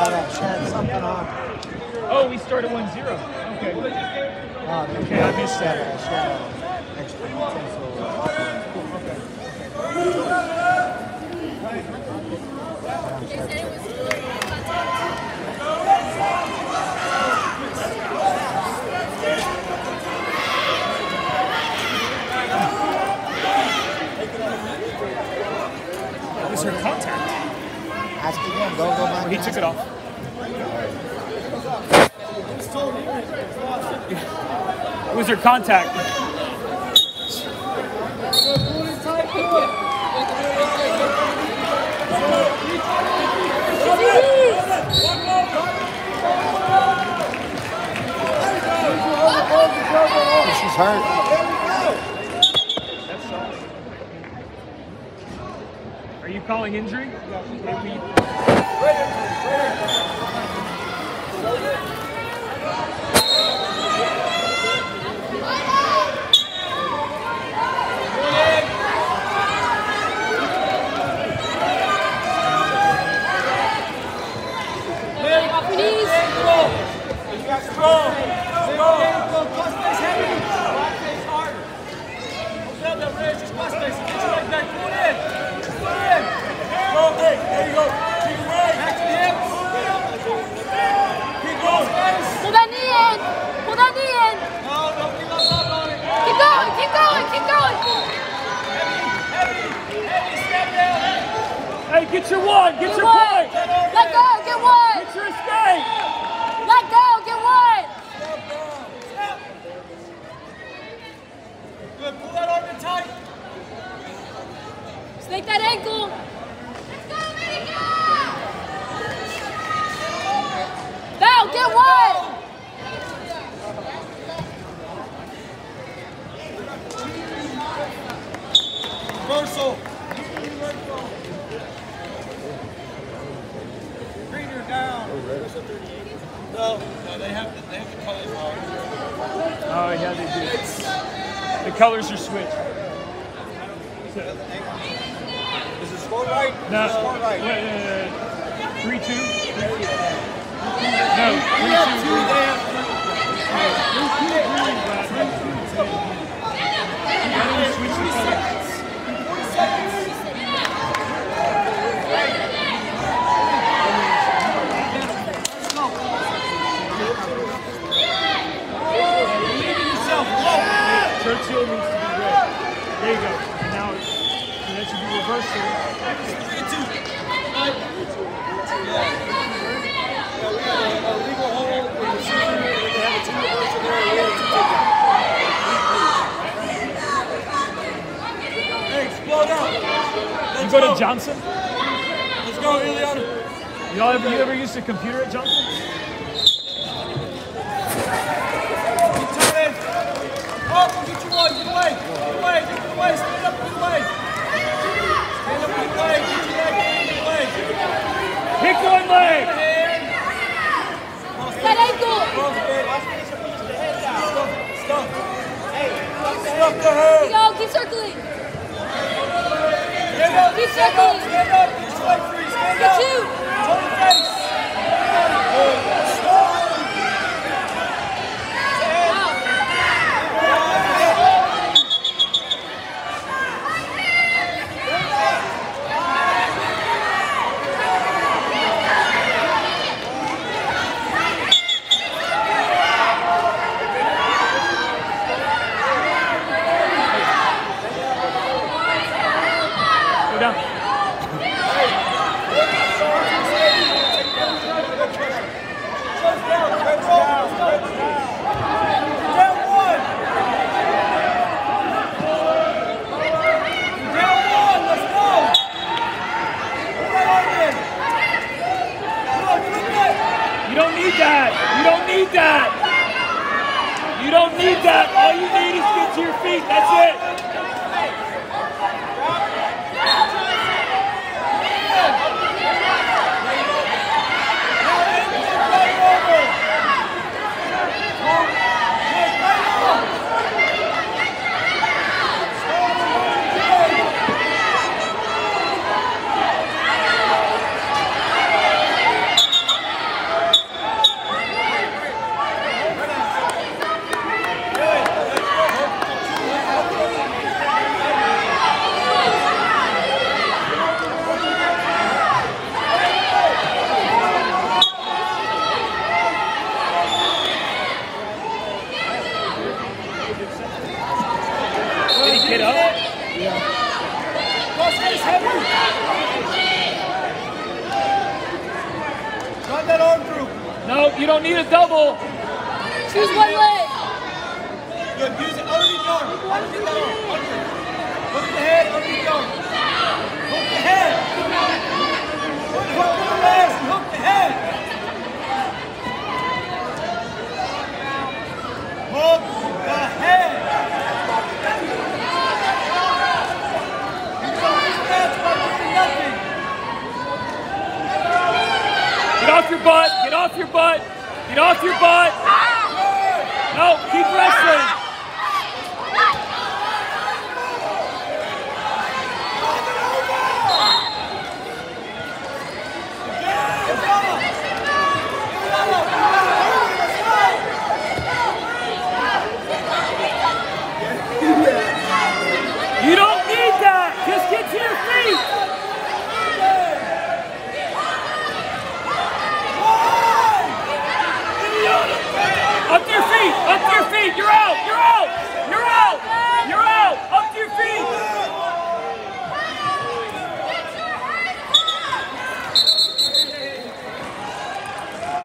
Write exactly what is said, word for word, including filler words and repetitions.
that. She had something on. Oh, we started one zero. Okay. Oh, okay, I missed that. She had an extra utensil. What was her contact? Ask again. Go, go, Mike. He took it off. What was her contact? She's hurt. Are you calling injury? Hey, get your one, get, get your one. Point. Let go, get one. Get your escape. Let go, get one. Good, pull that arm in tight. Snake that ankle. Let's go, Mika. Val, get one. Reversal. No, no, they have the, they have the colors wrong. Oh, yeah, they do. The colors are switched. Is the score right? No. Is the score right? Uh, three two? No, three two. Why don't we switch the colors? Churchill needs to be red. There you go. And now it's, and that should be reversed here. three two. Yeah. Yeah, we had a, a legal hold in the season, and they have a two reversal there, and we had a two takedown. Hey, explode out. Let's You go, go to Johnson? Let's go, Ileana. Y'all ever, you ever used a computer at Johnson? Up, get your one, get away, get away, get away, stand up, get away. Stand up, get away, get your leg, get away. Pick one leg. That ankle. Stuff, stuff the head. Go, keep circling. Stand up, Keep stand up, circling. stand up, get your leg free, stand Get up. two. Turn your face. Go down. You don't need that. You don't need that. You don't need that. All you need is to get to your feet. That's it. heavy. Run that arm through. No, you don't need a double. Choose one leg. Good, use it underneath the arm. Underneath the arm. Under. Hook the head, underneath the arm. Hook the head. Hook the legs and hook the head. Hook the head. You don't use that by doing nothing. Get off your butt. Get off your butt. Get off your butt. No, keep wrestling.